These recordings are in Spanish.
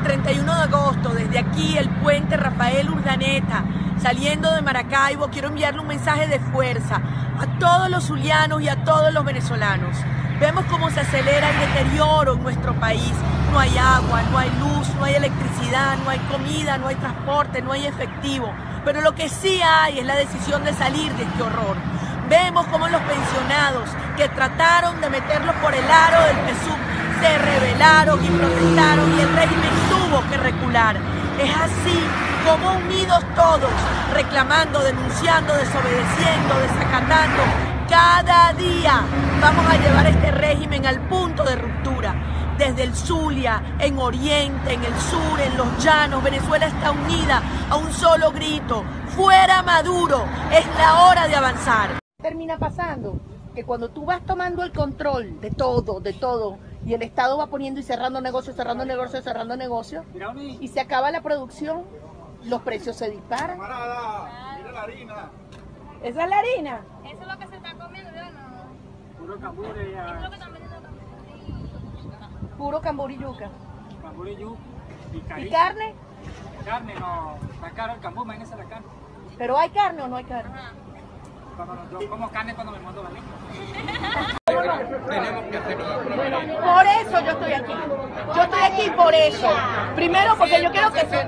31 de agosto, desde aquí, el puente Rafael Urdaneta, saliendo de Maracaibo, quiero enviarle un mensaje de fuerza a todos los zulianos y a todos los venezolanos. Vemos cómo se acelera el deterioro en nuestro país. No hay agua, no hay luz, no hay electricidad, no hay comida, no hay transporte, no hay efectivo. Pero lo que sí hay es la decisión de salir de este horror. Vemos cómo los pensionados que trataron de meterlos por el aro del PSUV se rebelaron y protestaron y el régimen tuvo que recular. Es así como unidos todos, reclamando, denunciando, desobedeciendo, desacatando, cada día vamos a llevar a este régimen al punto de ruptura. Desde el Zulia, en Oriente, en el sur, en los llanos, Venezuela está unida a un solo grito: ¡fuera Maduro! Es la hora de avanzar. Termina pasando que cuando tú vas tomando el control de todo, y el Estado va poniendo y cerrando negocios, y se acaba la producción, los precios se disparan. Camarada, mira la harina. ¿Esa es la harina? Eso es lo que se está comiendo, yo no. Puro cambure ya. Eso es lo que están vendiendo Puro cambur y yuca. Cambure y yuca. ¿Y carne? Carne no. Está caro el cambur, imagínese la carne. ¿Pero hay carne o no hay carne? Yo como carne cuando me monto la lengua. Tenemos que hacerlo. Por eso yo estoy aquí. Yo estoy aquí por eso. Primero porque yo quiero que se...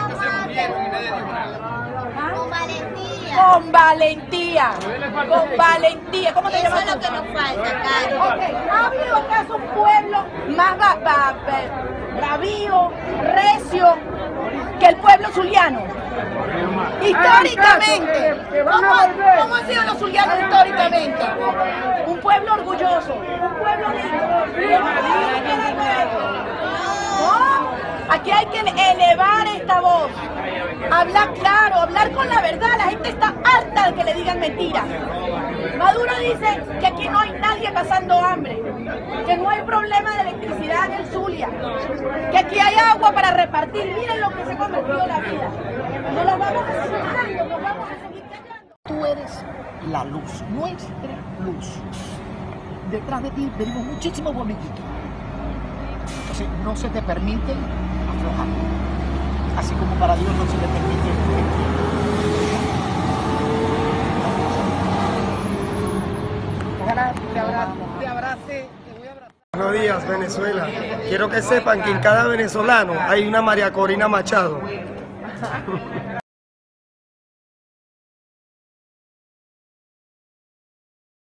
con valentía. Con valentía. Con valentía. ¿Cómo te llamas? Eso es lo que nos falta, Cari. Ok, ¿ha habido acaso un pueblo más bravío, recio que el pueblo zuliano? Históricamente, ¿cómo han sido los zulianos históricamente? Un pueblo orgulloso, un pueblo lindo. ¿No? Aquí hay que elevar esta voz, hablar claro, hablar con la verdad. La gente está harta de que le digan mentiras. Maduro dice que aquí no hay nadie pasando hambre, que no hay problema de electricidad en el Zulia, que aquí hay agua para repartir. Miren lo que se ha convertido la vida. No lo vamos a seguir callando, nos vamos a seguir callando. Tú eres la luz, nuestra luz. Detrás de ti venimos muchísimos bombillitos. Entonces no se te permite aflojar. Así como para Dios no se le permite mentir. Ojalá te abrace. Buenos días, Venezuela. Quiero que sepan que en cada venezolano hay una María Corina Machado.